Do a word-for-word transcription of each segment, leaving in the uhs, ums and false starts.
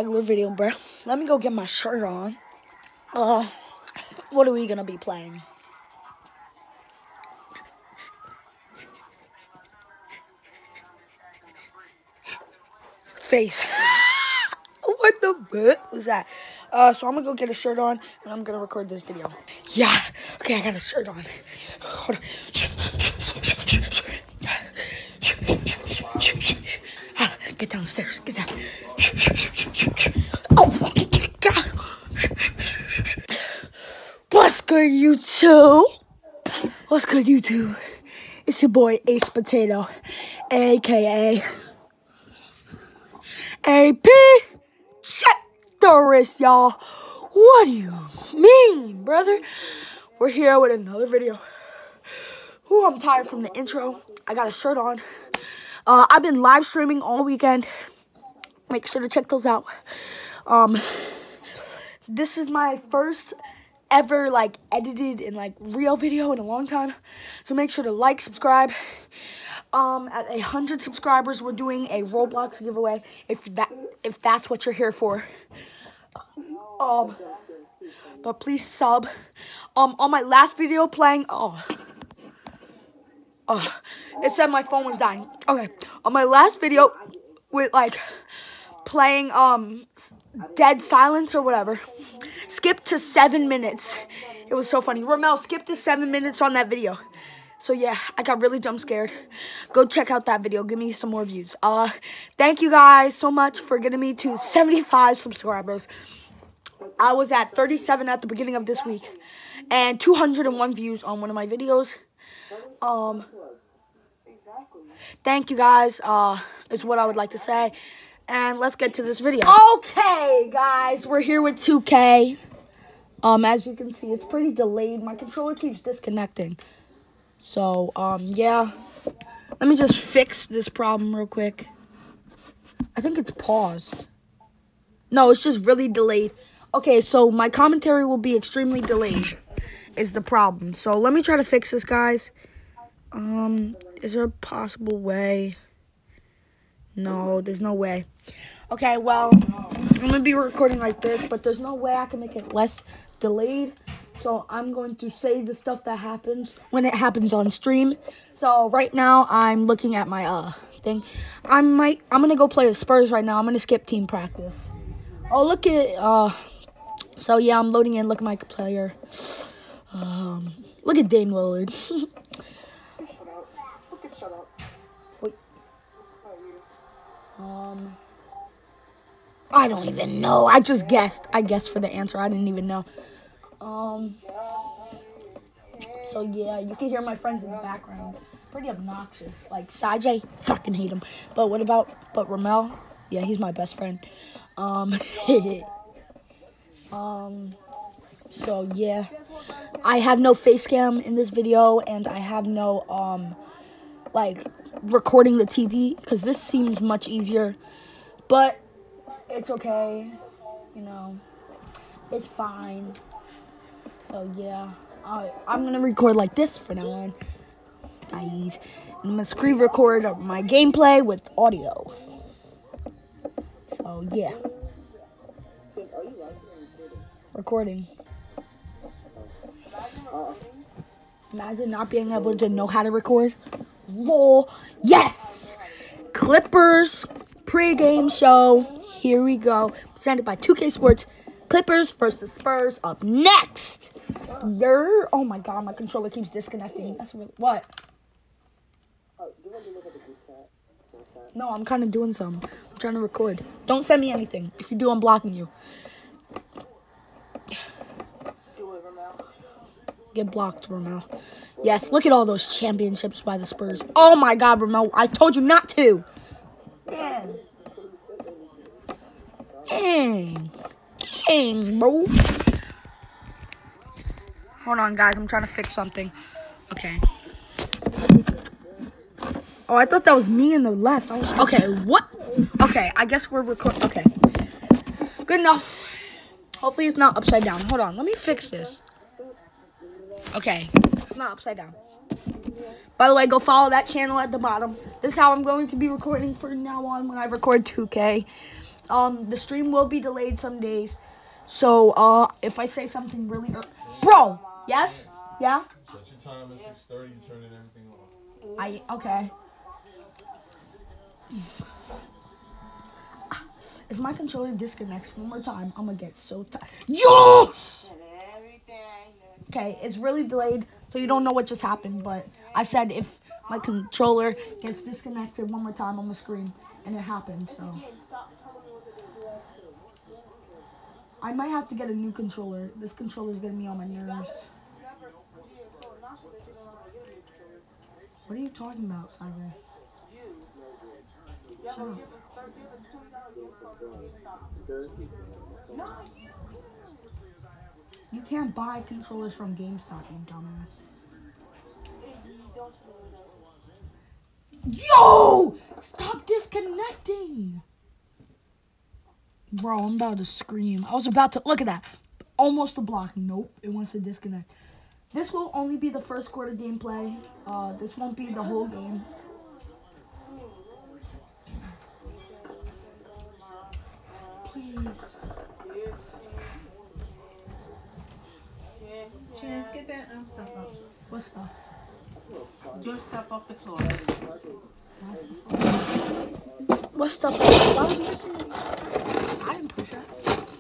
regular video, bro. Let me go get my shirt on. Uh, what are we gonna be playing? Face. What the fuck was that? Uh, so I'm gonna go get a shirt on, and I'm gonna record this video. Yeah. Okay, I got a shirt on. Hold on. Get downstairs. Get down. Oh, God. What's good, YouTube? What's good, YouTube? It's your boy Ace Potato, aka A P. Check the wrist, y'all. What do you mean, brother? We're here with another video. Ooh, I'm tired from the intro. I got a shirt on. Uh, I've been live streaming all weekend. Make sure to check those out. Um, this is my first ever like edited and like real video in a long time. So make sure to like, subscribe. Um, at a hundred subscribers, we're doing a Roblox giveaway. If that, if that's what you're here for. Um, but please sub. Um, on my last video playing, oh, oh, it said my phone was dying. Okay, on my last video with like playing um Dead Silence or whatever, skip to seven minutes. It was so funny. Ramel, skip to seven minutes on that video. So yeah, I got really jump scared. Go check out that video. Give me some more views. Uh, thank you guys so much for getting me to seventy-five subscribers. I was at thirty-seven at the beginning of this week, and two hundred one views on one of my videos. Um, thank you guys. Uh, is what I would like to say. And let's get to this video. Okay, guys, we're here with two K. Um, as you can see, it's pretty delayed. My controller keeps disconnecting. So, um, yeah. Let me just fix this problem real quick. I think it's paused. No, it's just really delayed. Okay, so my commentary will be extremely delayed is the problem. So, let me try to fix this, guys. Um, is there a possible way? No, there's no way. Okay, well, I'm going to be recording like this, but there's no way I can make it less delayed. So I'm going to say the stuff that happens when it happens on stream. So right now I'm looking at my uh thing. I might I'm gonna go play the Spurs right now. I'm gonna skip team practice. Oh, look at uh. So yeah, I'm loading in. Look at my player. Um, look at Dame Lillard. Wait. Um. I don't even know. I just guessed. I guessed for the answer. I didn't even know. Um, so yeah, you can hear my friends in the background. Pretty obnoxious. Like, Sajay, fucking hate him. But what about, but Ramel? Yeah, he's my best friend. Um, um, so yeah. I have no face cam in this video, and I have no, um, like, recording the T V, because this seems much easier. But it's okay, you know, it's fine. So yeah, uh, I'm gonna record like this from now on, guys. I'm gonna screen record my gameplay with audio. So yeah, recording. Imagine not being able to know how to record. Lol. Yes, Clippers pre-game show. Here we go. Presented by two K Sports. Clippers versus Spurs up next. Yer. Oh my god, my controller keeps disconnecting. That's really what? No, I'm kind of doing some. I'm trying to record. Don't send me anything. If you do, I'm blocking you. Get blocked, Ramel. Yes, look at all those championships by the Spurs. Oh my god, Ramel. I told you not to. Man. Dang. Dang, bro. Hold on, guys. I'm trying to fix something. Okay. Oh, I thought that was me in the left. I was okay. What? Okay, I guess we're recording. Okay. Good enough. Hopefully it's not upside down. Hold on. Let me fix this. Okay. It's not upside down. By the way, go follow that channel at the bottom. This is how I'm going to be recording from now on when I record two K. Um, the stream will be delayed some days. So, uh, if I say something really... Er Bro! Yes? Yeah? Set your time at six thirty, you turn everything off. I... Okay. If my controller disconnects one more time, I'm gonna get so tired. Yo! Okay, it's really delayed, so you don't know what just happened, but I said if my controller gets disconnected one more time, I'm gonna scream, and it happened, so. I might have to get a new controller. This controller is getting me on my nerves. What are you talking about, Cyber? Shut up. You can't buy controllers from GameStop, you dumbass. Yo! Stop disconnecting! Bro, I'm about to scream. I was about to... Look at that. Almost a block. Nope. It wants to disconnect. This will only be the first quarter gameplay. Uh, this won't be the whole game. Please. Chance, get that um, stuff up. What stuff? Your stuff off the floor. What stuff? Why was you pushing this? I didn't push that.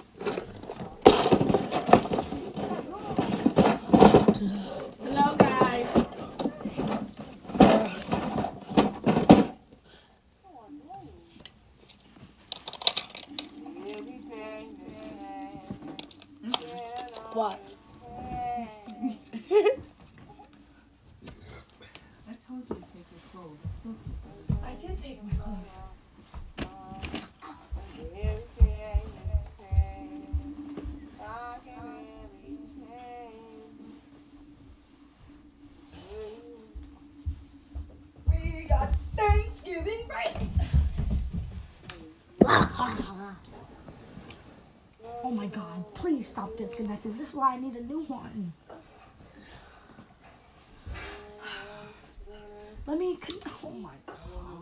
Hello, guys. What? I told you to take your clothes. So, so, so. I did take my clothes. We got Thanksgiving break. Oh my God, please stop disconnecting. This is why I need a new one. Let me, con oh my God.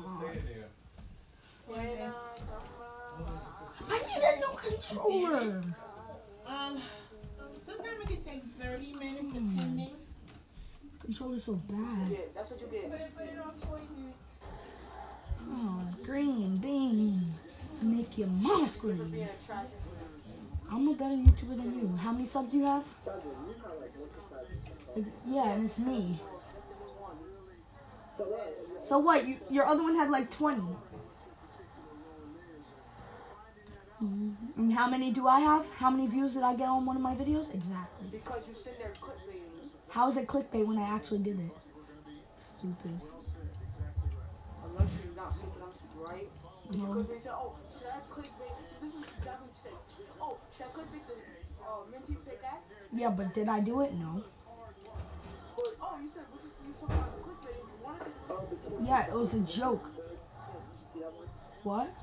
I need a new controller. Um, sometimes it can take thirty minutes depending. Controller's so bad. Yeah, that's what you get. Put it, put it on forty minutes. Oh, green bean. Make your mom scream. I'm a better YouTuber than you. How many subs do you have? It's, yeah, and it's me. So what? You, your other one had like twenty. And how many do I have? How many views did I get on one of my videos? Exactly. Because you sit there clickbaiting. How is it clickbait when I actually did it? Stupid. Unless you're not sleeping on right? No. Clickbait said, oh, should I clickbait? This is exactly what you said. Oh, should I clickbait the uh, Minty pickaxe? Yeah, but did I do it? No. But, oh, you said, what you, you talking about clickbait? You wanted to. Yeah, it was a joke. What?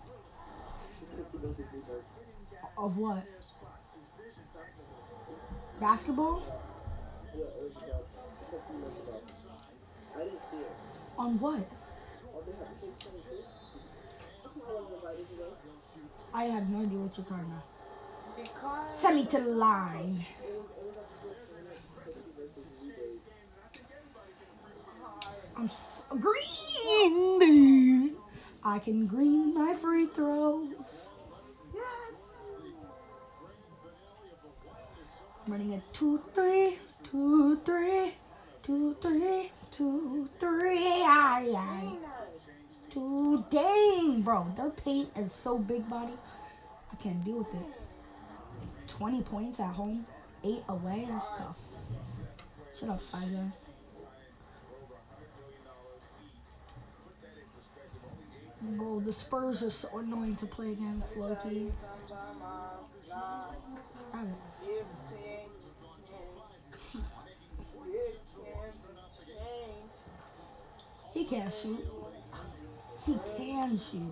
Of what? Basketball? On what? I have no idea what you're talking about. Because Send me to the line. I'm so green. I can green my free throws. Running a two, three, two, three, two, three, two, three, aye, aye. Two, dang, bro. Their paint is so big body. I can't deal with it. twenty points at home, eight away, that's tough. Shut up, Sizer. Bro, the Spurs are so annoying to play against, Loki. He can't shoot. He can shoot.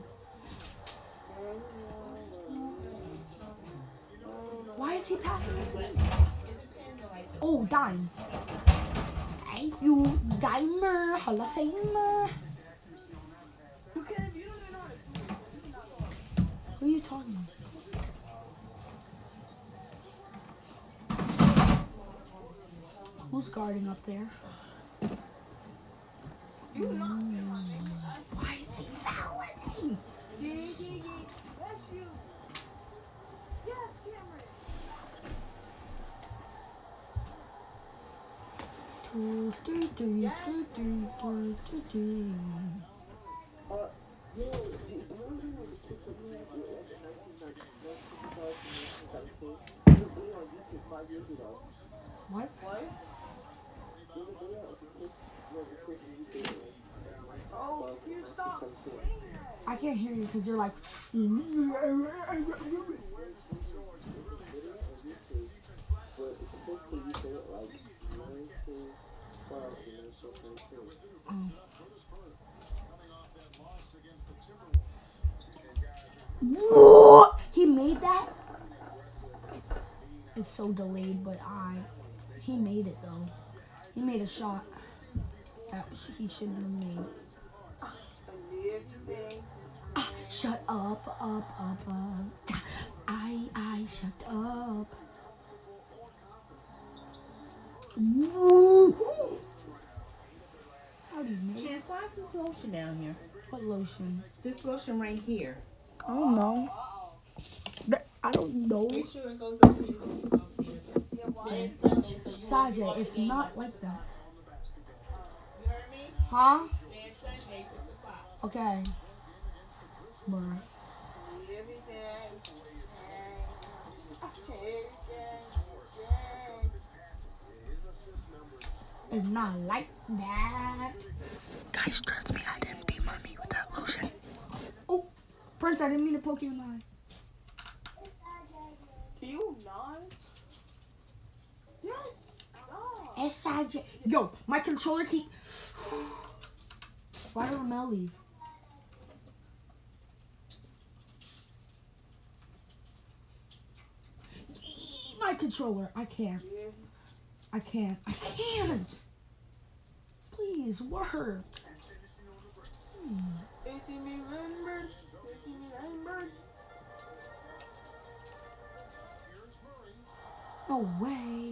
Why is he passing it? Oh, dime. Thank you, Dimer, Hall of Famer. Who Who are you talking to? Who's guarding up there? You not. Why is he fouling? Yeah, yeah, yeah. That's you. Yes, Cameron. Do, do, do, do, do, do, do, do. Uh, yo, do you remember when the kids were doing it in nineteen ninety-five and nineteen seventeen? There's a video on YouTube five years ago. What? What? There's a video of the kids where the kids used to do it. Oh, you stop. I can't hear you because you're like. Oh. What? He made that? It's so delayed, but I. He made it though. He made a shot that he shouldn't have made. Ah, shut up, up, up, up. I, I, shut up. Woo. How do you make it? Chance, why is this lotion down here? What lotion? This lotion right here. I don't know. But I don't know. Make sure it goes upstairs. upstairs. Then Sunday, so you won't be Saja, walking it's in. not like that. You heard me? Huh? Then Sunday, six o'clock. Okay. Bruh. It's not like that. Guys, trust me, I didn't beat mommy with that lotion. Oh, Prince, I didn't mean to poke you in the eye. Can you not? Yes. No. S I J. Yo, my controller keep. Why did Ramel leave? Yee, my controller. I can't. I can't. I can't. Please work. Hmm. If you remember, if you remember. No way.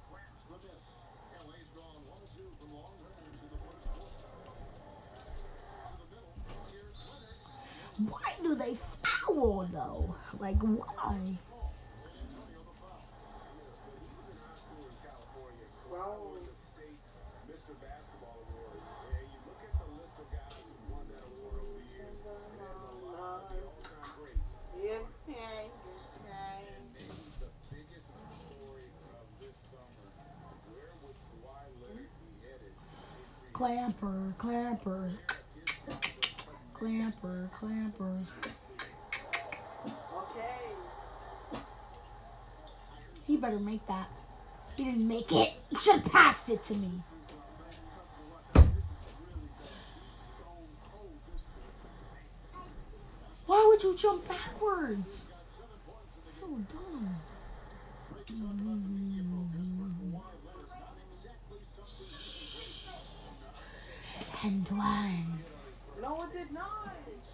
Why do they foul though? Like why? Clamper, clamper, clamper, clamper. Okay. He better make that. He didn't make it. He should have passed it to me. Why would you jump backwards? So dumb. And one. No, it did not.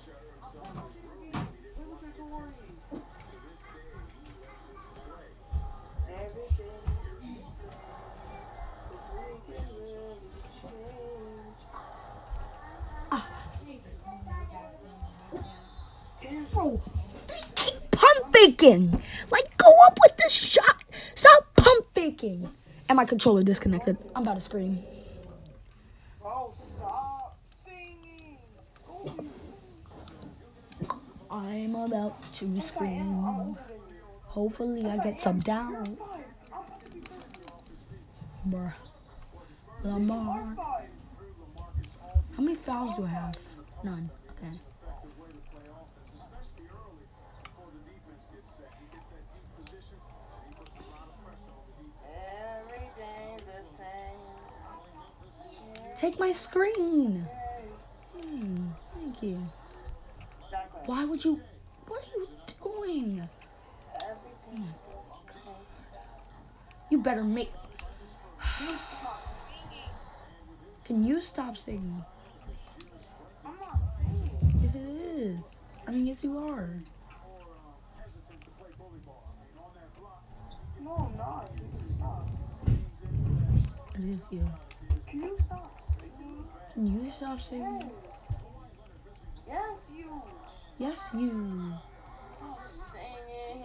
Bro, keep pump faking. Like, go up with the shot. Stop pump faking. And my controller disconnected. I'm about to scream. Bro, stop singing. I'm about to scream. Hopefully I get some down. Bruh. Lamar. How many fouls do I have? None. Okay. Take my screen. Hmm, thank you. Why would you? What are you doing? Oh my God. You better make. Can you stop singing? I'm not singing. Yes, it is. I mean, yes, you are. you. Can you stop singing? Can you stop singing? Yes, you. Yes, you. Stop singing.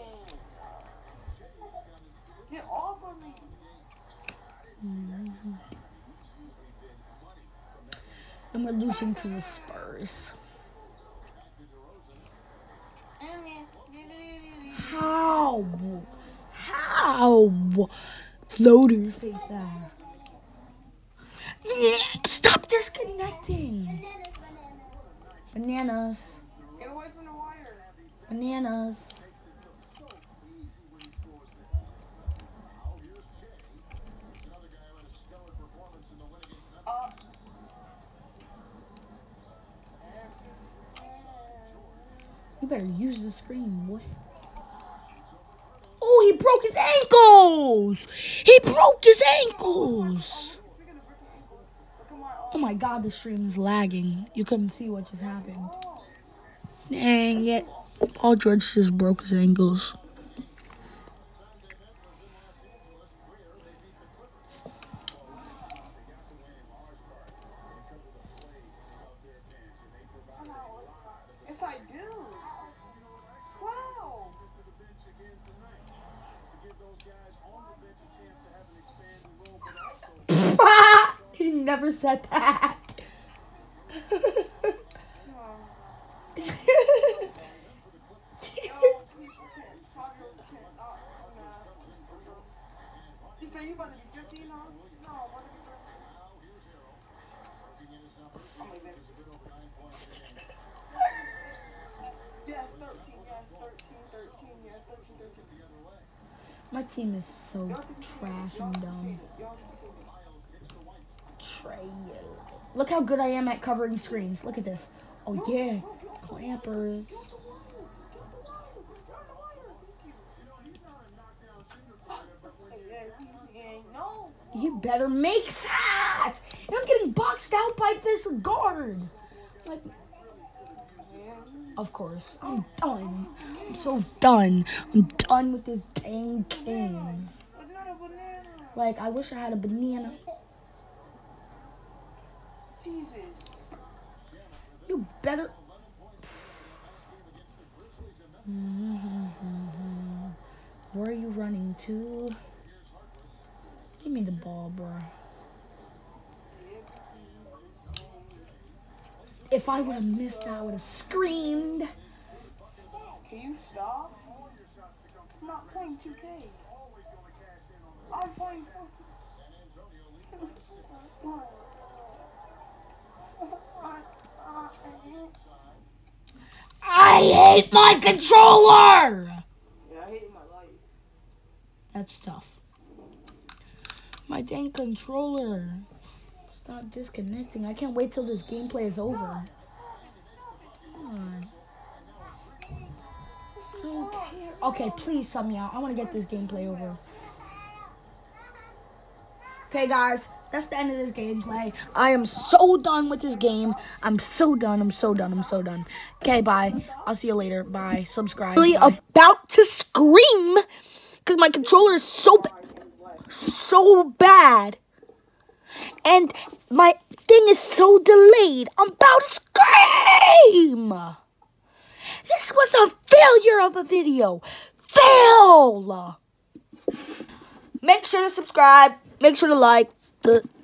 Get off of me. Mm-hmm. And we're losing to the Spurs. How? How? Loading face ass. Yeah, stop disconnecting. Bananas. Get away from the wire. Bananas. Uh, You better use the screen, boy. Oh, he broke his ankles! He broke his ankles! Oh my god, the stream's lagging. You couldn't see what just happened. Dang it. Paul George just broke his ankles. yes, I do. Wow. He never said that. You say you about to be fifteen now? No, I want to be I'm like, yes, thirteen, yes, thirteen, thirteen, yes, thirteen, thirteen. My team is so trash and dumb. Trey. Look how good I am at covering screens. Look at this. Oh yeah. Clampers. No. You better make that! And I'm getting boxed out by this guard. Like, of course. I'm done. I'm so done. I'm done with this dang game. Like, I wish I had a banana. Jesus. You better. Where are you running to? Give me the ball, bro. If I would have missed that, I would have screamed. Can you stop? I'm not playing two K. I'm playing I hate my controller! Yeah, I hate my life. That's tough. My dang controller. Stop disconnecting. I can't wait till this gameplay is over. Come on. I don't care. Okay, please sub me out. I want to get this gameplay over. Okay, guys. That's the end of this gameplay. I am so done with this game. I'm so done. I'm so done. I'm so done. Okay, bye. I'll see you later. Bye. Subscribe. Really bye. About to scream because my controller is so so bad. And my thing is so delayed. I'm about to scream. This was a failure of a video. Fail. Make sure to subscribe. Make sure to like.